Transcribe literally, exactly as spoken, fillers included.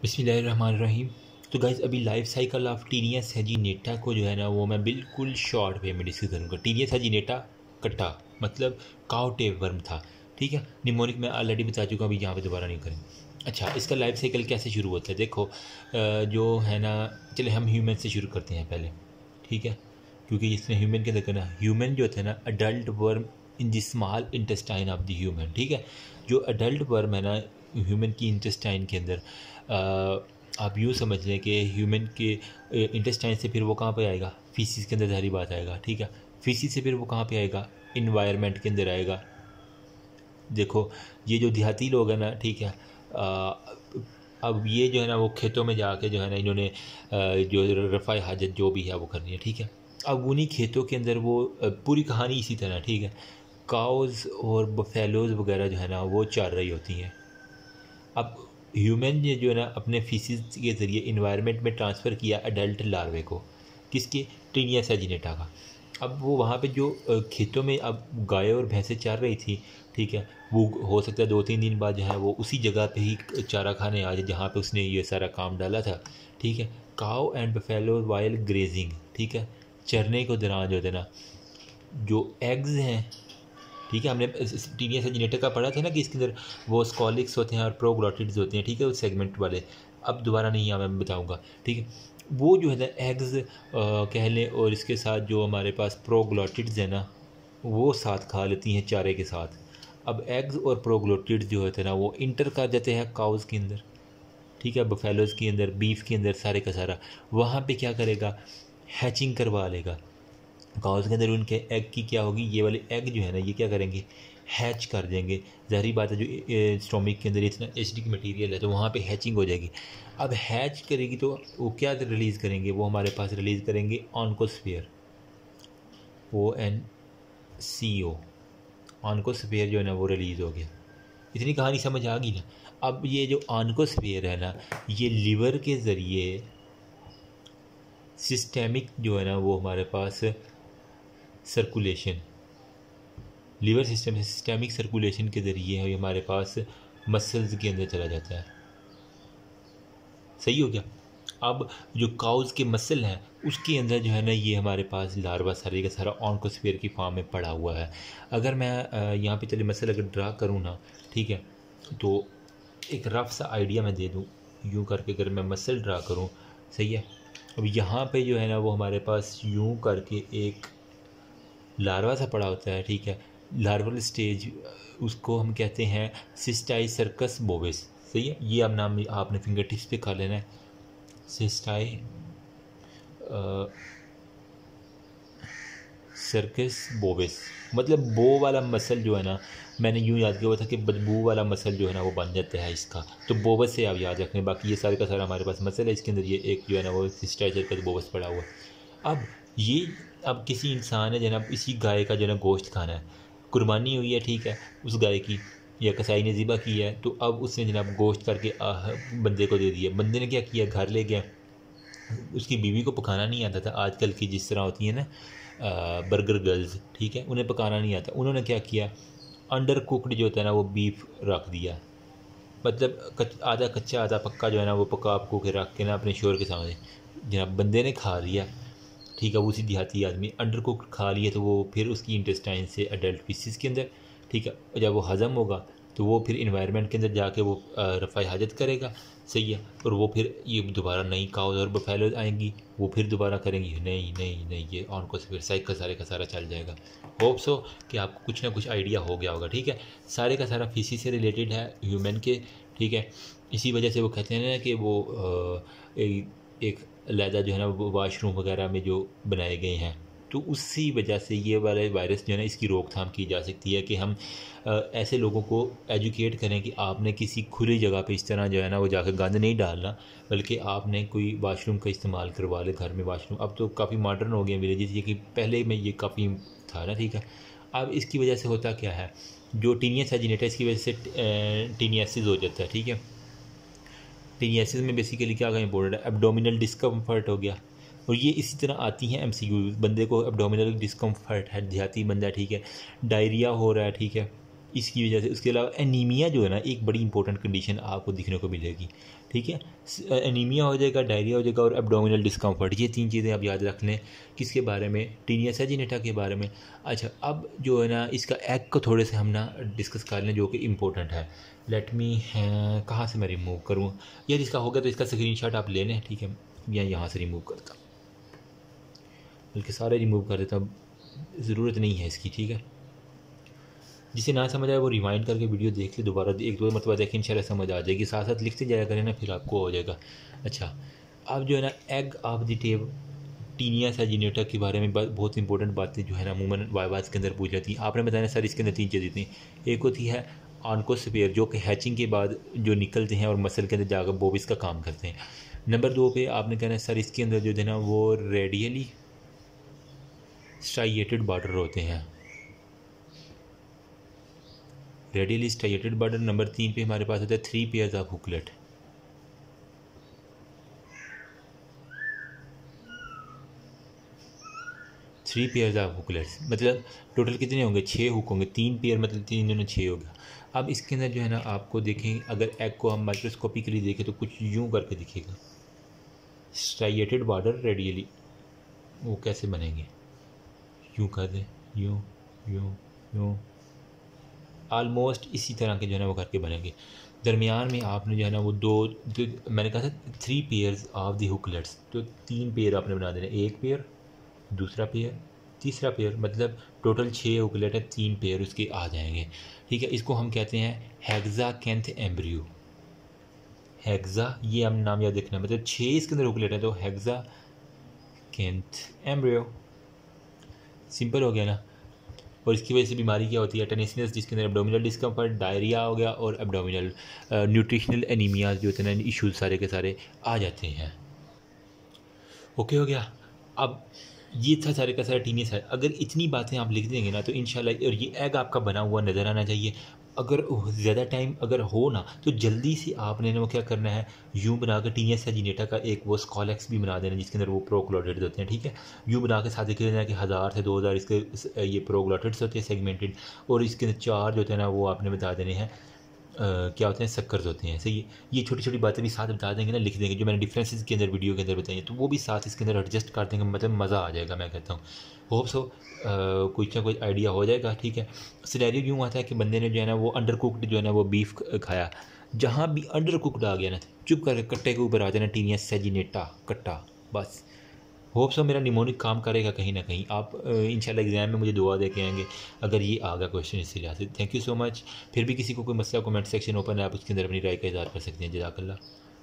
बिस्मिल्लाहिर्रहमानिर्रहीम। तो गाइज़ अभी life cycle of Taenia saginata को जो है ना वो मैं बिल्कुल शॉर्ट वे में डिस्कस करूँगा। टीनिया सैजिनेटा कट्टा मतलब काउ टेप वर्म था, ठीक है। निमोनिक मैं ऑलरेडी बता चुका हूँ, अभी यहाँ पे दोबारा नहीं करें। अच्छा, इसका लाइफ साइकिल कैसे शुरू होता है देखो, जो है ना, चले हम ह्यूमन से शुरू करते हैं पहले, ठीक है, क्योंकि इसमें ह्यूमन के अंदर ना ह्यूमन जो होता है ना adult worm in the small intestine of the human, ठीक है। जो अडल्ट वर्म है ना ह्यूमन की इंटेस्टाइन के अंदर, आप यूँ समझ लें कि ह्यूमन के इंटेस्टाइन से फिर वो कहाँ पे आएगा, फीसिस के अंदर सारी बात आएगा, ठीक है। फीसिस से फिर वो कहाँ पे आएगा, इन्वायरमेंट के अंदर आएगा। देखो ये जो देहाती लोग हैं ना, ठीक है, आ, अब ये जो है ना वो खेतों में जाके जो है ना इन्होंने जो रफ़ाए हाजत जो भी है वो करनी है, ठीक है। अब उन्हीं खेतों के अंदर वो पूरी कहानी इसी तरह, ठीक है, काउज़ और बफेलोज़ वगैरह जो है ना वो चल रही होती हैं। अब ह्यूमन ने जो है ना अपने फीसिस के ज़रिए इन्वायरमेंट में ट्रांसफ़र किया अडल्ट लार्वे को, किसके, टीनिया सैजिनेटा का। अब वो वहाँ पे जो खेतों में अब गाय और भैंसें चर रही थी, ठीक है, वो हो सकता है दो तीन दिन बाद जो है वो उसी जगह पे ही चारा खाने आ जाए जहाँ पे उसने ये सारा काम डाला था, ठीक है। Cow and buffalo while grazing, ठीक है, चरने को दौरान जो है ना जो एग्स हैं, ठीक है, हमने टीनिया सैजिनेटा का पढ़ा था ना कि इसके अंदर वो स्कॉलिक्स होते हैं और प्रोग्लोटिड्स होते हैं, ठीक है, उस सेगमेंट वाले। अब दोबारा नहीं यहाँ मैं बताऊँगा, ठीक है। वो जो है ना एग्स कह लें, और इसके साथ जो हमारे पास प्रोग्लोटिड्स है ना वो साथ खा लेती हैं चारे के साथ। अब एग्स और प्रोग्लोटिड्स जो होते हैं ना वो इंटर कर जाते हैं काउज़ के अंदर, ठीक है, बफेलोज़ के अंदर, बीफ के अंदर, सारे का सारा वहाँ पे क्या करेगा, हैचिंग करवा लेगा। काउज़ के अंदर उनके एग की क्या होगी, ये वाले एग जो है ना ये क्या करेंगे, हैच कर देंगे। ज़ाहिर बात है जो स्टोमिक के अंदर इतना एसिडिक मटेरियल है तो वहाँ पे हैचिंग हो जाएगी। अब हैच करेगी तो वो क्या रिलीज़ करेंगे, वो हमारे पास रिलीज़ करेंगे ऑनकोस्फीयर, ओ एन सी ओ, ऑनकोस्फीयर जो है ना वो रिलीज़ हो गया। इतनी कहानी समझ आ गई ना। अब ये जो ऑनकोस्फीयर है ना ये लिवर के ज़रिए सिस्टेमिक जो है ना वो हमारे पास सर्कुलेशन, लीवर सिस्टम से सिस्टेमिक सर्कुलेशन के ज़रिए है हमारे पास मसल्स के अंदर चला जाता है। सही हो गया। अब जो काउज़ के मसल हैं उसके अंदर जो है ना ये हमारे पास लार्वा सारे का सारा ऑनकोस्फीयर की फॉर्म में पड़ा हुआ है। अगर मैं यहाँ पे चले मसल अगर ड्रा करूँ ना, ठीक है, तो एक रफ सा आइडिया मैं दे दूँ यूँ करके, अगर मैं मसल ड्रा करूँ, सही है। अब यहाँ पे जो है ना वो हमारे पास यूँ करके एक लार्वा सा पड़ा होता है, ठीक है, लार्वल स्टेज, उसको हम कहते हैं सिस्टाई सर्कस बोविस, सही है। ये अब नाम आपने फिंगर टिप्स पे कर लेना है, सिस्टाई सर्कस बोविस, मतलब बो वाला मसल जो है ना, मैंने यूँ याद किया हुआ था कि बदबू वाला मसल जो है ना वो बन जाता है इसका, तो बोवस से आप याद रखें। बाकी ये सारे का सारा हमारे पास मसल है, इसके अंदर ये एक जो है ना वो सिस्टाई सर्कस बोविस पड़ा हुआ। अब ये अब किसी इंसान है जनाब इसी गाय का जो है ना गोश्त खाना है, कुर्बानी हुई है, ठीक है, उस गाय की, या कसाई ने ज़िबा किया है, तो अब उसने जनाब गोश्त करके आह बंदे को दे दिया। बंदे ने क्या किया, घर ले गया, उसकी बीवी को पकाना नहीं आता था, आजकल की जिस तरह होती है ना बर्गर गर्ल्स, ठीक है, उन्हें पकाना नहीं आता। उन्होंने क्या किया, अंडर कुकड जो होता है ना वो बीफ रख दिया, मतलब कच, आधा कच्चा आधा पक्का जो है ना वो पका पकू के रख के ना अपने शोर के सामने जनाब बंदे ने खा लिया, ठीक है। वो उसी देहाती आदमी अंडर कुक खा लिए तो वो फिर उसकी इंटेस्टाइन से अडल्ट पीसीस के अंदर, ठीक है, जब वो हज़म होगा तो वो फिर इन्वायरमेंट के अंदर जाके वो रफ़ाई हाजत करेगा, सही है। और वो फिर ये दोबारा नई काउज़ और बफेलोज़ आएंगी, वो फिर दोबारा करेंगी, नहीं नहीं नहीं ये ऑन को फिर साइकिल सारे का सारा चल जाएगा। होप सो कि आपको कुछ ना कुछ आइडिया हो गया होगा, ठीक है। सारे का सारा फीसी से रिलेटेड है ह्यूमन के, ठीक है। इसी वजह से वो कहते हैं ना कि वो एक अलहदा जो है ना वो वाशरूम वगैरह में जो बनाए गए हैं, तो उसी वजह से ये वाले वायरस जो है ना इसकी रोकथाम की जा सकती है कि हम आ, ऐसे लोगों को एजुकेट करें कि आपने किसी खुली जगह पे इस तरह जो है ना वो जाकर गंद नहीं डालना, बल्कि आपने कोई वाशरूम का इस्तेमाल करवा ले घर में। वाशरूम अब तो काफ़ी मॉडर्न हो गए विलेजेस, ये कि पहले में ये काफ़ी था ना, ठीक है। अब इसकी वजह से होता क्या है, जो टीनिया सैजिनेटा इसकी वजह से टीनियासिस हो जाता है, ठीक है। टीनियासिस में बेसिकली क्या इंपॉर्टेंट है, एब्डोमिनल डिस्कम्फर्ट हो गया, और ये इसी तरह आती हैं एमसीक्यू। बंदे को एब्डोमिनल डिस्कम्फर्ट है, देहाती बंदा, ठीक है, डायरिया हो रहा है, ठीक है, इसकी वजह से। उसके अलावा एनीमिया जो है ना, एक बड़ी इंपॉर्टेंट कंडीशन आपको दिखने को मिलेगी, ठीक है। एनीमिया हो जाएगा, डायरिया हो जाएगा और एब्डोमिनल डिस्कम्फर्ट, ये तीन चीज़ें आप याद रख लें। किसके बारे में? टीनिया सैजिनेटा के बारे में। अच्छा, अब जो है ना इसका एग को थोड़े से हम ना डिस्कस कर लें, जो कि इम्पोर्टेंट है। लेट मी, कहाँ से मैं रिमूव करूँ यार? इसका हो गया तो इसका स्क्रीनशॉट आप ले लें, ठीक है। या यहाँ से रिमूव करता, बल्कि सारे रिमूव कर देता, ज़रूरत नहीं है इसकी, ठीक है। जिसे ना समझ आए वो रिवाइंड करके वीडियो देख ले, दोबारा एक दो मरतबा देखें, इंशाल्लाह समझ आ जाएगी। साथ साथ लिखते जाया करें ना, फिर आपको हो जाएगा। अच्छा, अब जो है ना egg of the tape Taenia saginata के बारे में बहुत इंपॉर्टेंट बातें जो है ना अमूमन वाइवास के अंदर पूछ जाती हैं। आपने बताया सर इसके अंदर तीन चीज़ें थी। एक होती है ऑनकोस्फीयर, जो कि हैचिंग के बाद जो निकलते हैं और मसल के अंदर जाकर बोविस का काम करते हैं। नंबर दो पे आपने कहना है सर इसके अंदर जो है ना वो रेडियली स्ट्राइएटेड बॉर्डर होते हैं, रेडियली स्ट्राइएटेड बॉर्डर। नंबर तीन पे हमारे पास होता है three pairs of hooklet, three pairs of hooklets, मतलब टोटल कितने होंगे? छः हुक होंगे। तीन पेयर मतलब तीन दोनों छः हो गया। अब इसके अंदर जो है ना आपको देखें, अगर एग को हम माइक्रोस्कोपिकली देखें तो कुछ यूं करके दिखेगा, स्ट्राइएटेड बॉर्डर रेडियली। वो कैसे बनेंगे? यूं कर दें, यूं यूं यूं, आलमोस्ट इसी तरह के जो है ना वो करके बनेंगे। दरमियान में आपने जो है ना वो दो, दो मैंने कहा था three pairs of the hooklets, तो तीन पेयर आपने बना देना, एक पेयर, दूसरा पेयर, तीसरा पेयर, मतलब टोटल छः हुकलेट है, तीन पेयर उसके आ जाएंगे, ठीक है। इसको हम कहते हैं हेक्साकेंथ एम्ब्रियो। हेक्सा, ये हम नाम याद रखना, मतलब छः इसके अंदर हुकलेट है तो हेक्साकेंथ एम्ब्रियो। सिंपल हो गया ना। और इसकी वजह से बीमारी क्या होती है? टेनिसनेस, जिसके अंदर एब्डोमिनल डिस्कम्फर्ट, डायरिया हो गया और एब्डोमिनल न्यूट्रिशनल एनीमिया जो होते हैं ना, इश्यूज सारे के सारे आ जाते हैं। ओके हो गया। अब ये था सारे का सारा टीनियस है। अगर इतनी बातें आप लिख देंगे ना तो इंशाल्लाह, और ये एग आपका बना हुआ नज़र आना चाहिए। अगर ज़्यादा टाइम अगर हो ना तो जल्दी से आपने ना वो क्या करना है, यूँ बना कर टीनिया सैजिनेटा का एक वो स्कॉलेक्स भी बना देना, जिसके अंदर वो प्रोक्लोटेड होते हैं, ठीक है। यूँ बना के साथ लिख देना कि हज़ार से दो हज़ार इसके ये प्रोक्लोटेड्स होते हैं सेगमेंटेड, और इसके अंदर चार जो होते हैं ना वो आपने बता देने हैं क्या होते हैं, सक्कर्स होते हैं। सही है। ये छोटी छोटी बातें भी साथ बता देंगे ना, लिख देंगे, जो मैंने डिफरेंसेस के अंदर वीडियो के अंदर बताई तो वो भी साथ इसके अंदर एडजस्ट कर देंगे, मतलब मज़ा आ जाएगा। मैं कहता हूँ होप सो कुछ ना कुछ आइडिया हो जाएगा, ठीक है। सिनेरियो यूँ आता है कि बंदे ने जो है ना वो अंडर कुकड जो है ना वो बीफ खाया, जहाँ भी अंडर कुकड आ गया ना, चुप करके कट्टे के ऊपर आ जाना टीनिया सैजिनेटा कट्टा, बस। होप सो मेरा निमोनिक काम करेगा कहीं ना कहीं। आप इंशाल्लाह एग्जाम में मुझे दुआ दे के आएंगे अगर ये आ गया क्वेश्चन इस लिहाज से। Thank you so much. फिर भी किसी को कोई मसला कमेंट सेक्शन ओपन है, आप उसके अंदर अपनी राय का इज़हार कर सकते हैं। जज़ाकल्लाह।